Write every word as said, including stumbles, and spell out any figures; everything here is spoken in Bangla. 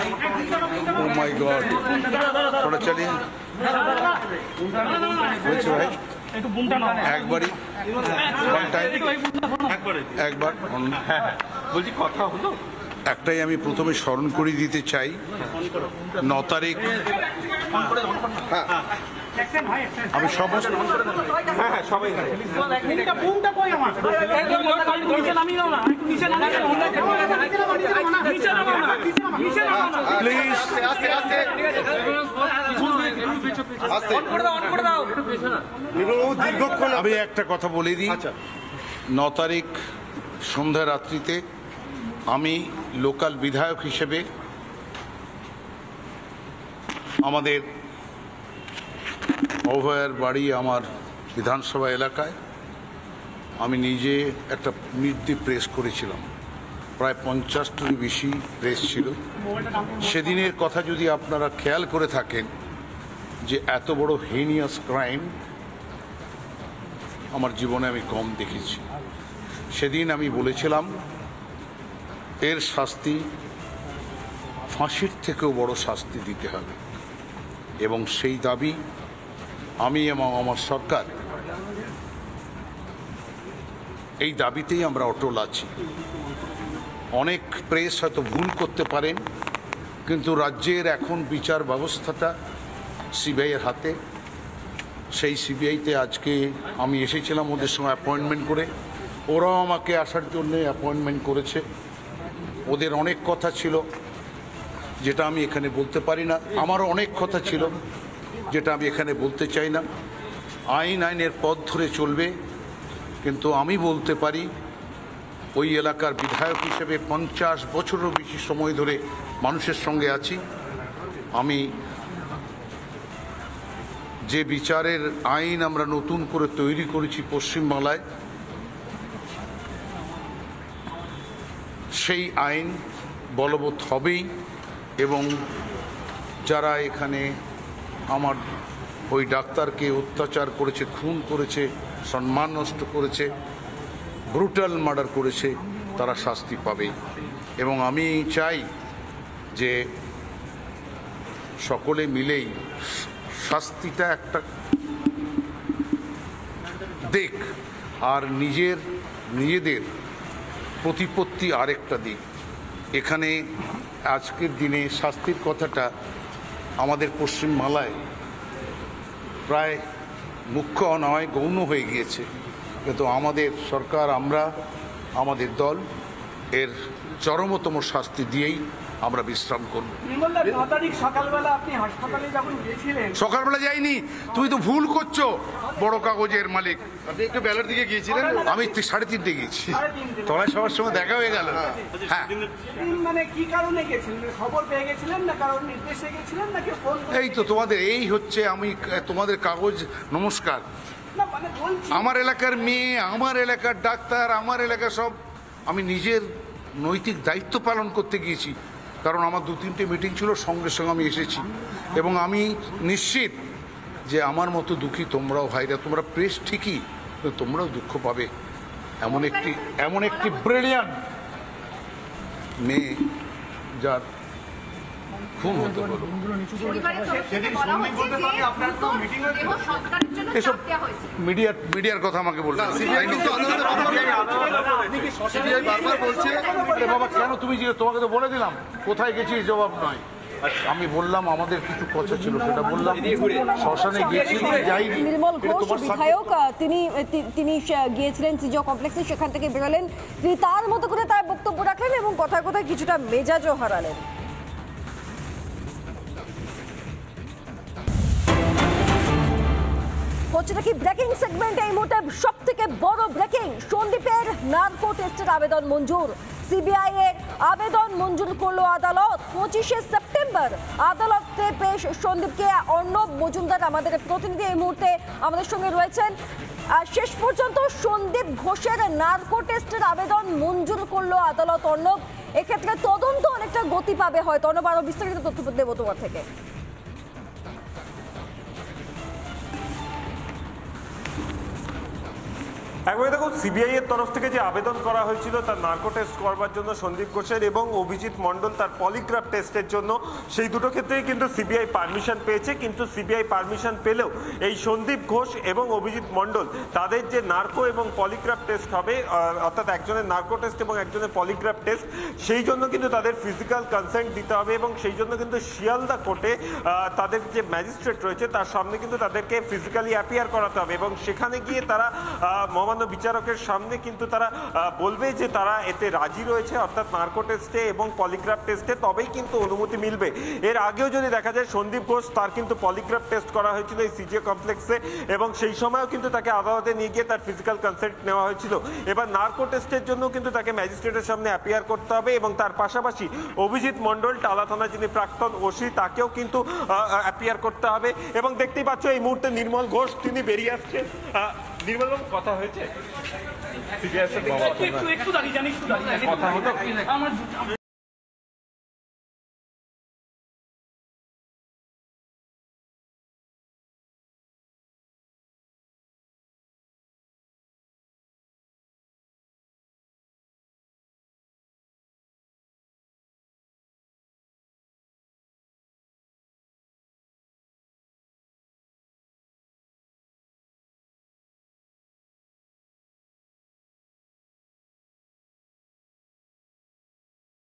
ও মাই গড, थोड़ा चलिए বলছি ভাই একবারই একবার বলছি কথা হলো একটাই আমি প্রথমে স্মরণ করে দিতে চাই ন তারিখ আমি সমস্ত আমি একটা কথা বলে দিই, ন তারিখ সন্ধ্যা রাত্রিতে আমি লোকাল বিধায়ক হিসেবে আমাদের অভয়ার বাড়ি আমার বিধানসভা এলাকায় আমি নিজে একটা মৃত্যু প্রেস করেছিলাম, প্রায় পঞ্চাশটির বেশি প্রেস ছিল। সেদিনের কথা যদি আপনারা খেয়াল করে থাকেন যে এত বড় হেনিয়াস ক্রাইম আমার জীবনে আমি কম দেখেছি। সেদিন আমি বলেছিলাম এর শাস্তি ফাঁসির থেকেও বড় শাস্তি দিতে হবে, এবং সেই দাবি আমি এবং আমার সরকার এই দাবিতেই আমরা অটল আছি। অনেক প্রেস হয়তো ভুল করতে পারেন, কিন্তু রাজ্যের এখন বিচার ব্যবস্থাটা সিবিআইয়ের হাতে। সেই সিবিআইতে আজকে আমি এসেছিলাম ওদের সঙ্গে অ্যাপয়েন্টমেন্ট করে, ওরাও আমাকে আসার জন্যে অ্যাপয়েন্টমেন্ট করেছে। ওদের অনেক কথা ছিল যেটা আমি এখানে বলতে পারি না, আমারও অনেক কথা ছিল যেটা আমি এখানে বলতে চাই না। আইন আইনের পথ ধরে চলবে, কিন্তু আমি বলতে পারি ওই এলাকার বিধায়ক হিসেবে পঞ্চাশ বছরেরও বেশি সময় ধরে মানুষের সঙ্গে আছি। আমি যে বিচারের আইন আমরা নতুন করে তৈরি করেছি পশ্চিমবাংলায়, সেই আইন বলবৎ হবেই, এবং যারা এখানে আমার ওই ডাক্তারকে অত্যাচার করেছে, খুন করেছে, সম্মান নষ্ট করেছে, ব্রুটাল মার্ডার করেছে, তারা শাস্তি পাবে। এবং আমি চাই যে সকলে মিলেই শাস্তিটা একটা দিক, আর নিজের নিজেদের প্রতিপত্তি আরেকটা দিক। এখানে আজকের দিনে শাস্তির কথাটা আমাদের পশ্চিমবাংলায় প্রায় মুখ্য নয়, গৌণ হয়ে গিয়েছে, কিন্তু আমাদের সরকার, আমরা, আমাদের দল এর চরমতম শাস্তি দিয়েই আমরা বিশ্রাম করব। সকালবেলা যাইনি, তুমি তো ভুল করছো। বড় কাগজের মালিক আপনি একটু বেলার দিকে গিয়েছিলেন? আমি সাড়ে তিনটে গিয়েছি, তলায় সবার সঙ্গে দেখা হয়ে গেল। হ্যাঁ, মানে কি কারণে গেছিলেন? খবর পেয়ে গেছিলেন না কারণ নির্দেশে গেছিলেন নাকি ফোন? এই তো তোমাদের এই হচ্ছে, আমি তোমাদের কাগজ নমস্কার। আমার এলাকার মেয়ে, আমার এলাকার ডাক্তার, আমার এলাকা সব আমি নিজের নৈতিক দায়িত্ব পালন করতে গিয়েছি, কারণ আমার দু তিনটে মিটিং ছিল, সঙ্গে সঙ্গে আমি এসেছি। এবং আমি নিশ্চিত যে আমার মতো দুঃখী তোমরাও ভাইরা, তোমরা প্রেস ঠিকই, তোমরাও দুঃখ পাবে। এমন একটি এমন একটি ব্রিলিয়ান্ট মেয়ে যার খুন হতে পারে। এসব মিডিয়ার মিডিয়ার কথা আমাকে বলছে বাবা, কেন তুমি যে তোমাকে তো বলে দিলাম কোথায় গেছি, জবাব নয়। আমি বললাম আমাদের কিছু কথা ছিল, সেটা বললাম। শ্মশানে গেছি, যাইনি। নির্মল ঘোষ বিধায়ক, তিনি তিনি গিয়েছিলেন সিজিও কমপ্লেক্সে, সেখান থেকে বেরোলেন, তিনি তার মতো করে তার বক্তব্য রাখলেন এবং কথায় কথায় কিছুটা মেজাজও হারালেন। হচ্ছে নাকি ব্রেকিং সেগমেন্ট এই মুহূর্তে সব থেকে বড় ব্রেকিং। সন্দীপের নার্কো টেস্টের আবেদন মঞ্জুর, সিবিআই এর আবেদন মঞ্জুর করলো আদালত। পঁচিশে সেপ্টেম্বর আদালতে পেশ সন্দীপকে। অর্ণব মজুমদার আমাদের প্রতিনিধি এই মুহূর্তে আমাদের সঙ্গে রয়েছেন। শেষ পর্যন্ত সন্দীপ ঘোষের নার্কো টেস্টের আবেদন মঞ্জুর করলো আদালত। অর্ণব, এক্ষেত্রে তদন্ত অনেকটা গতি পাবে হয়তো। অর্ণব, আরো বিস্তারিত তথ্য দেবো তোমার থেকে। একবারে দেখো, সিবিআই এর তরফ থেকে যে আবেদন করা হয়েছিল তার নার্কো টেস্ট করবার জন্য সন্দীপ ঘোষের এবং অভিজিৎ মণ্ডল তার পলিগ্রাফ টেস্টের জন্য, সেই দুটো ক্ষেত্রেই কিন্তু সিবিআই পারমিশন পেয়েছে। কিন্তু সিবিআই পারমিশন পেলেও এই সন্দীপ ঘোষ এবং অভিজিৎ মণ্ডল তাদের যে নার্কো এবং পলিগ্রাফ টেস্ট হবে, অর্থাৎ একজনের নার্কো টেস্ট এবং একজনের পলিগ্রাফ টেস্ট, সেই জন্য কিন্তু তাদের ফিজিক্যাল কনসেন্ট দিতে হবে এবং সেই জন্য কিন্তু শিয়ালদা কোর্টে তাদের যে ম্যাজিস্ট্রেট রয়েছে তার সামনে কিন্তু তাদেরকে ফিজিক্যালি অ্যাপিয়ার করাতে হবে এবং সেখানে গিয়ে তারা মহামান্য বিচারকের সামনে কিন্তু তারা বলবে যে তারা এতে রাজি রয়েছে, অর্থাৎ নার্কো টেস্টে এবং পলিগ্রাফ টেস্টে, তবেই কিন্তু অনুমতি মিলবে। এর আগেও যদি দেখা যায় সন্দীপ ঘোষ তার কিন্তু পলিগ্রাফ টেস্ট করা হয়েছিল এই সিজিএ কমপ্লেক্সে এবং সেই সময়ও কিন্তু তাকে আদালতে নিয়ে গিয়ে তার ফিজিক্যাল কনসেন্ট নেওয়া হয়েছিল। এবার নার্কো টেস্টের জন্য কিন্তু তাকে ম্যাজিস্ট্রেটের সামনে অ্যাপিয়ার করতে হবে এবং তার পাশাপাশি অভিজিৎ মণ্ডল, টালা থানা যিনি প্রাক্তন ওসি, তাকেও কিন্তু অ্যাপিয়ার করতে হবে। এবং দেখতেই পাচ্ছ এই মুহূর্তে নির্মল ঘোষ তিনি বেরিয়ে আসছেন। নির্মল কথা হয়েছে একটু একটু দাঁড়িয়ে জানি একটু দাঁড়িয়ে কথা হতো। আমার